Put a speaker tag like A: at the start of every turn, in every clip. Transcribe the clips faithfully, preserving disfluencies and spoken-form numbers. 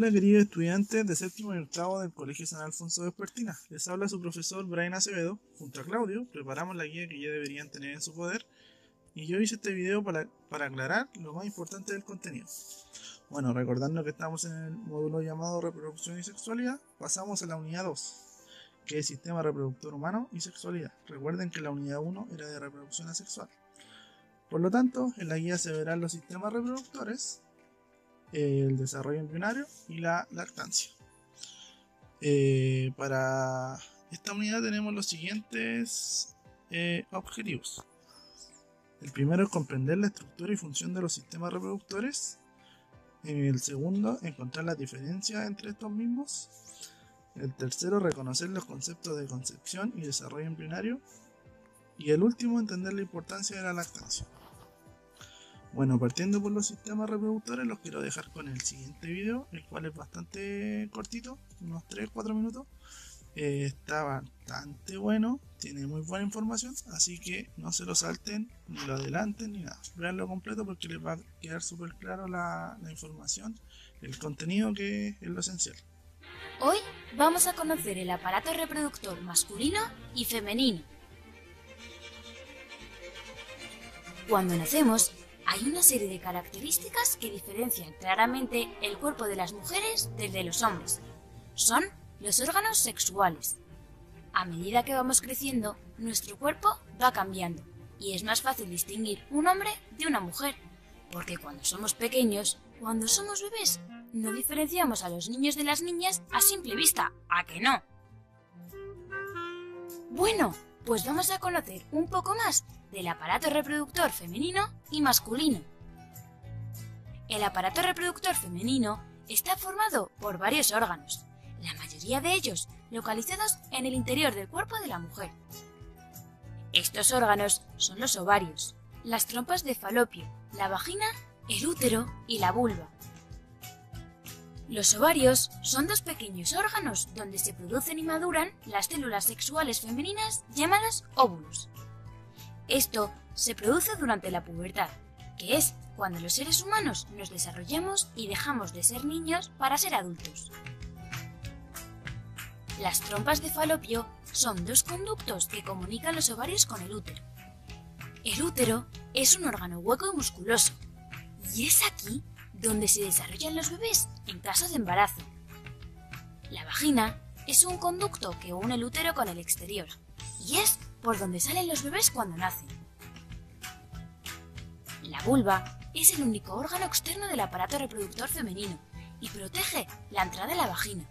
A: Hola queridos estudiantes de séptimo y octavo del Colegio San Alfonso de Espartina. Les habla su profesor Brian Acevedo. Junto a Claudio preparamos la guía que ya deberían tener en su poder y yo hice este video para, para aclarar lo más importante del contenido. Bueno, recordando que estamos en el módulo llamado Reproducción y Sexualidad, pasamos a la unidad dos, que es Sistema Reproductor Humano y Sexualidad. Recuerden que la unidad uno era de reproducción asexual. Por lo tanto, en la guía se verán los sistemas reproductores, el desarrollo embrionario y la lactancia. Eh, para esta unidad tenemos los siguientes eh, objetivos. El primero es comprender la estructura y función de los sistemas reproductores. El segundo, encontrar las diferencias entre estos mismos. El tercero, reconocer los conceptos de concepción y desarrollo embrionario. Y el último, entender la importancia de la lactancia. Bueno, partiendo por los sistemas reproductores, los quiero dejar con el siguiente video, el cual es bastante cortito, unos tres a cuatro minutos. Eh, está bastante bueno, tiene muy buena información, así que no se lo salten, ni lo adelanten, ni nada. Veanlo completo porque les va a quedar súper claro la, la información, el contenido, que es lo esencial.
B: Hoy vamos a conocer el aparato reproductor masculino y femenino. Cuando nacemos, hay una serie de características que diferencian claramente el cuerpo de las mujeres del de los hombres. Son los órganos sexuales. A medida que vamos creciendo, nuestro cuerpo va cambiando y es más fácil distinguir un hombre de una mujer, porque cuando somos pequeños, cuando somos bebés, no diferenciamos a los niños de las niñas a simple vista, ¿a que no? Bueno, pues vamos a conocer un poco más del aparato reproductor femenino y masculino. El aparato reproductor femenino está formado por varios órganos, la mayoría de ellos localizados en el interior del cuerpo de la mujer. Estos órganos son los ovarios, las trompas de falopio, la vagina, el útero y la vulva. Los ovarios son dos pequeños órganos donde se producen y maduran las células sexuales femeninas llamadas óvulos. Esto se produce durante la pubertad, que es cuando los seres humanos nos desarrollamos y dejamos de ser niños para ser adultos. Las trompas de falopio son dos conductos que comunican los ovarios con el útero. El útero es un órgano hueco y musculoso, y es aquí donde se desarrollan los bebés en caso de embarazo. La vagina es un conducto que une el útero con el exterior, y es por donde salen los bebés cuando nacen. La vulva es el único órgano externo del aparato reproductor femenino y protege la entrada de la vagina.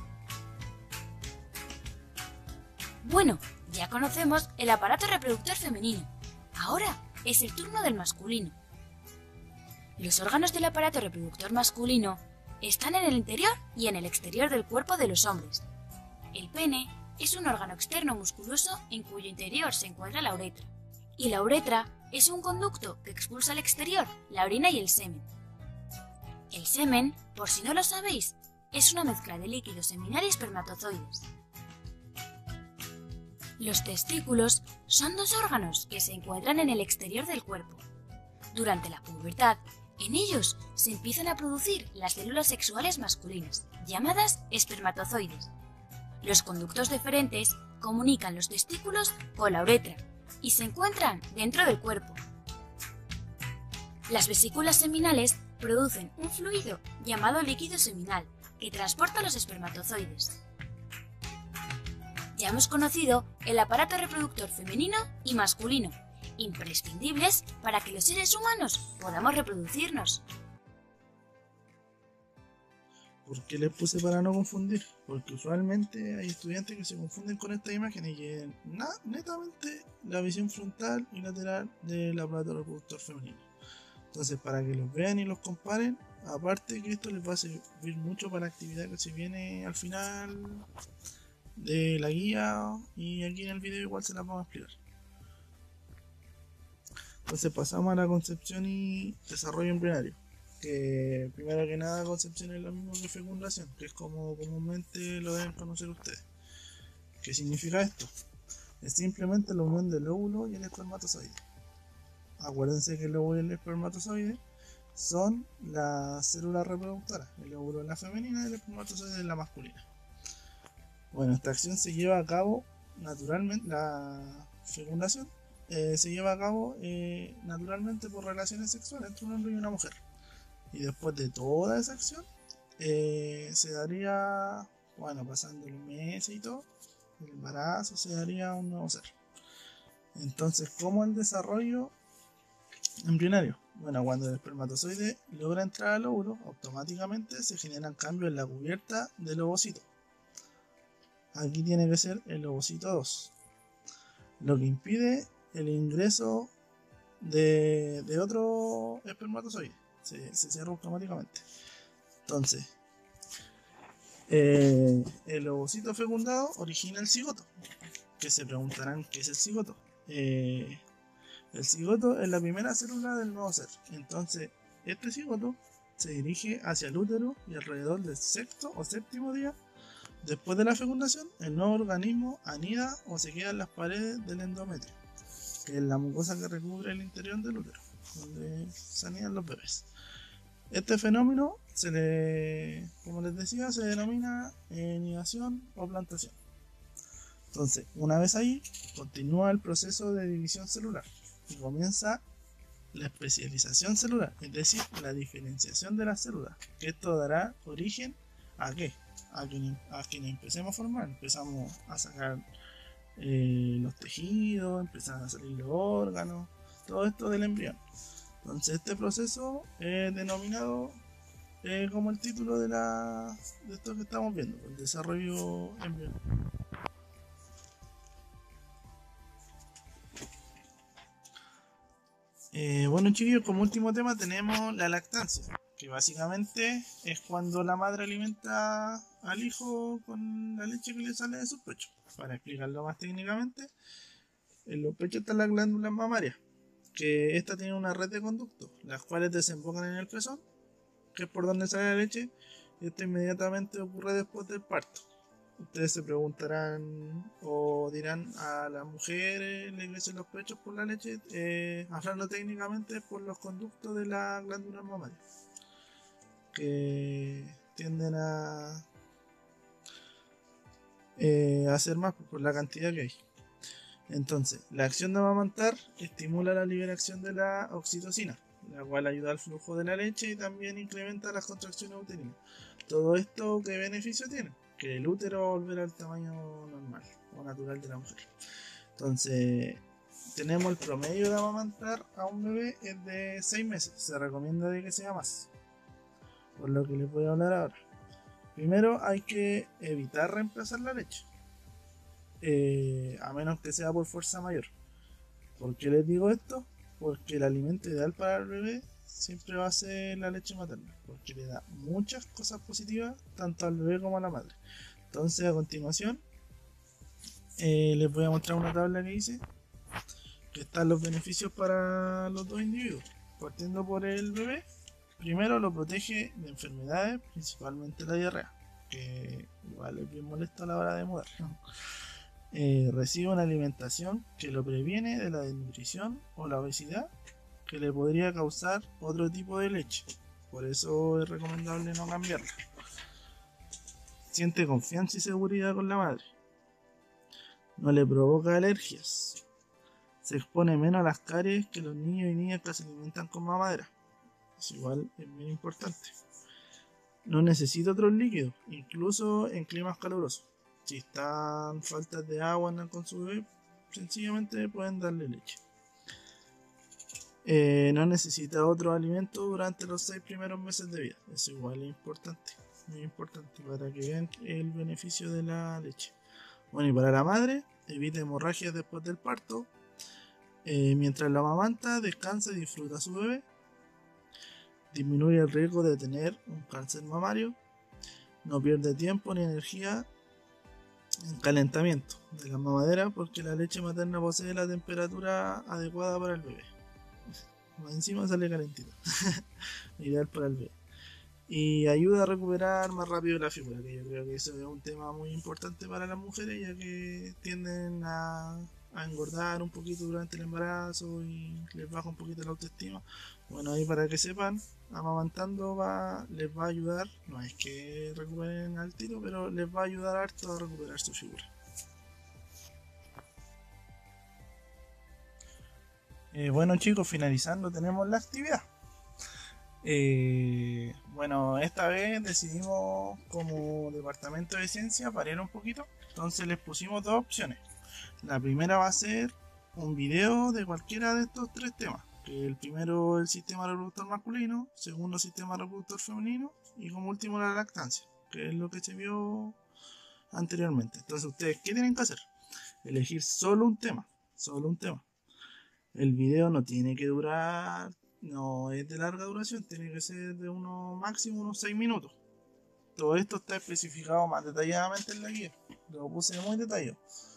B: Bueno, ya conocemos el aparato reproductor femenino. Ahora es el turno del masculino. Los órganos del aparato reproductor masculino están en el interior y en el exterior del cuerpo de los hombres. El pene es un órgano externo musculoso en cuyo interior se encuentra la uretra. Y la uretra es un conducto que expulsa al exterior la orina y el semen. El semen, por si no lo sabéis, es una mezcla de líquido seminal y espermatozoides. Los testículos son dos órganos que se encuentran en el exterior del cuerpo. Durante la pubertad, en ellos se empiezan a producir las células sexuales masculinas, llamadas espermatozoides. Los conductos deferentes comunican los testículos con la uretra y se encuentran dentro del cuerpo. Las vesículas seminales producen un fluido llamado líquido seminal que transporta los espermatozoides. Ya hemos conocido el aparato reproductor femenino y masculino, imprescindibles para que los seres humanos podamos reproducirnos.
A: ¿Por qué les puse para no confundir? Porque usualmente hay estudiantes que se confunden con estas imágenes y que na, netamente la visión frontal y lateral del aparato reproductor femenino. Entonces, para que los vean y los comparen, aparte que esto les va a servir mucho para la actividad que se viene al final de la guía, y aquí en el video igual se las vamos a explicar. Entonces pasamos a la concepción y desarrollo embrionario, que primero que nada concepción es lo mismo que fecundación, que es como comúnmente lo deben conocer ustedes. ¿Qué significa esto? Es simplemente la unión del óvulo y el espermatozoide. Acuérdense que el óvulo y el espermatozoide son las células reproductoras, el óvulo en la femenina y el espermatozoide en la masculina. Bueno, esta acción se lleva a cabo naturalmente, la fecundación eh, se lleva a cabo eh, naturalmente por relaciones sexuales entre un hombre y una mujer. Y después de toda esa acción, eh, se daría, bueno, pasando los meses y todo, el embarazo, se daría un nuevo ser. Entonces, ¿cómo el desarrollo embrionario? Bueno, cuando el espermatozoide logra entrar al óvulo, automáticamente se generan cambios en la cubierta del ovocito. Aquí tiene que ser el ovocito dos, lo que impide el ingreso de, de otro espermatozoide. Se, se cierra automáticamente. Entonces, eh, el ovocito fecundado origina el cigoto. Que se preguntarán qué es el cigoto. Eh, el cigoto es la primera célula del nuevo ser. Entonces, este cigoto se dirige hacia el útero y alrededor del sexto o séptimo día después de la fecundación, el nuevo organismo anida o se queda en las paredes del endometrio, que es la mucosa que recubre el interior del útero, donde se anidan los bebés. Este fenómeno se le, como les decía, se denomina nidación o plantación. Entonces, una vez ahí, continúa el proceso de división celular y comienza la especialización celular, es decir, la diferenciación de las células, que esto dará origen a ¿qué? A que, a que empecemos a formar, empezamos a sacar eh, los tejidos, empiezan a salir los órganos, todo esto del embrión. Entonces este proceso es denominado eh, como el título de, la, de esto que estamos viendo, el desarrollo embrionario. Eh, bueno, chiquillos, como último tema tenemos la lactancia, que básicamente es cuando la madre alimenta al hijo con la leche que le sale de sus pechos. Para explicarlo más técnicamente, en los pechos están las glándulas mamarias, que esta tiene una red de conductos, las cuales desembocan en el pezón, que es por donde sale la leche, y esto inmediatamente ocurre después del parto. Ustedes se preguntarán o dirán, a las mujeres le crecen los pechos por la leche, eh, hablando técnicamente por los conductos de las glándulas mamarias, que tienden a eh, hacer más por la cantidad que hay. Entonces, la acción de amamantar estimula la liberación de la oxitocina, la cual ayuda al flujo de la leche y también incrementa las contracciones uterinas. Todo esto, ¿qué beneficio tiene? Que el útero va a volver al tamaño normal o natural de la mujer. Entonces, tenemos el promedio de amamantar a un bebé es de seis meses. Se recomienda de que sea más, por lo que les voy a hablar ahora. Primero hay que evitar reemplazar la leche, eh, a menos que sea por fuerza mayor. ¿Por qué les digo esto? Porque el alimento ideal para el bebé siempre va a ser la leche materna, porque le da muchas cosas positivas tanto al bebé como a la madre. Entonces, a continuación eh, les voy a mostrar una tabla que hice, que están los beneficios para los dos individuos. Partiendo por el bebé, primero lo protege de enfermedades, principalmente la diarrea, que igual es bien molesto a la hora de mudar, ¿no? Eh, recibe una alimentación que lo previene de la desnutrición o la obesidad que le podría causar otro tipo de leche. Por eso es recomendable no cambiarla. Siente confianza y seguridad con la madre. No le provoca alergias. Se expone menos a las caries que los niños y niñas que se alimentan con mamadera. Eso igual es muy importante. No necesita otros líquidos, incluso en climas calurosos. Si están faltas de agua andan con su bebé, sencillamente pueden darle leche. Eh, no necesita otro alimento durante los seis primeros meses de vida. Eso igual es importante, muy importante para que vean el beneficio de la leche. Bueno, y para la madre, evita hemorragias después del parto. Eh, mientras la amamanta, descansa y disfruta a su bebé. Disminuye el riesgo de tener un cáncer mamario. No pierde tiempo ni energía en calentamiento de la mamadera, porque la leche materna posee la temperatura adecuada para el bebé. Encima sale calentito. Ideal para el bebé. Y ayuda a recuperar más rápido la figura, que yo creo que eso es un tema muy importante para las mujeres, ya que tienden a, a engordar un poquito durante el embarazo y les baja un poquito la autoestima. Bueno, ahí para que sepan, amamantando va, les va a ayudar, no es que recuperen al tiro, pero les va a ayudar harto a recuperar su figura. Eh, bueno chicos, finalizando tenemos la actividad. Eh, bueno, esta vez decidimos como departamento de ciencia variar un poquito, entonces les pusimos dos opciones. La primera va a ser un video de cualquiera de estos tres temas, que el primero el sistema reproductor masculino, segundo sistema reproductor femenino y como último la lactancia, que es lo que se vio anteriormente. Entonces ustedes, ¿qué tienen que hacer? Elegir solo un tema, solo un tema. El video no tiene que durar, no es de larga duración, tiene que ser de uno máximo unos seis minutos. Todo esto está especificado más detalladamente en la guía, lo puse muy detallado.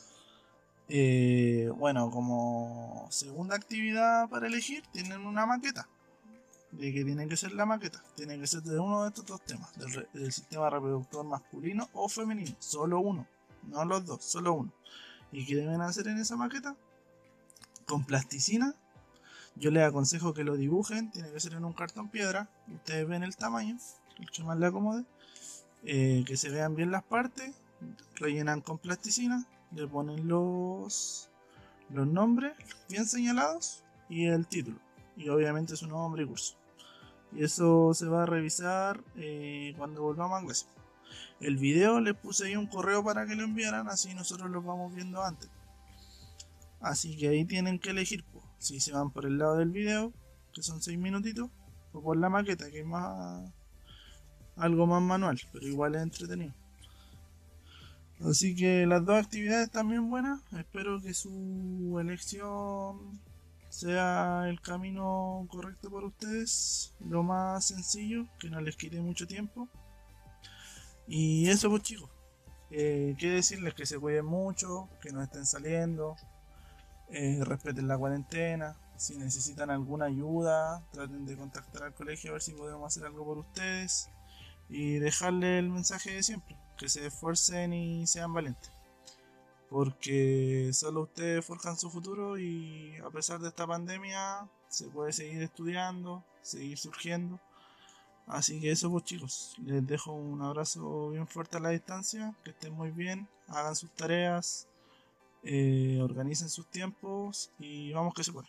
A: Eh, bueno, como segunda actividad para elegir, tienen una maqueta. ¿De qué tiene que ser la maqueta? Tiene que ser de uno de estos dos temas, del, del sistema reproductor masculino o femenino, solo uno, no los dos, solo uno. ¿Y qué deben hacer en esa maqueta? Con plasticina. Yo les aconsejo que lo dibujen, tiene que ser en un cartón piedra, ustedes ven el tamaño, el que más le acomode, eh, que se vean bien las partes, rellenan con plasticina, le ponen los, los nombres bien señalados y el título, y obviamente su nombre y curso. Y eso se va a revisar eh, cuando volvamos a clase. El video les puse ahí un correo para que lo enviaran, así nosotros lo vamos viendo antes. Así que ahí tienen que elegir, pues, si se van por el lado del video, que son seis minutitos, o por la maqueta, que es más algo más manual, pero igual es entretenido. Así que las dos actividades están bien buenas. Espero que su elección sea el camino correcto para ustedes, lo más sencillo, que no les quite mucho tiempo. Y eso pues chicos, eh, qué decirles, que se cuiden mucho, que no estén saliendo. Eh, respeten la cuarentena. Si necesitan alguna ayuda, traten de contactar al colegio a ver si podemos hacer algo por ustedes, y dejarle el mensaje de siempre, que se esfuercen y sean valientes, porque solo ustedes forjan su futuro, y a pesar de esta pandemia se puede seguir estudiando, seguir surgiendo. Así que eso pues chicos, les dejo un abrazo bien fuerte a la distancia, que estén muy bien, hagan sus tareas, Eh, organicen sus tiempos y vamos que se puede.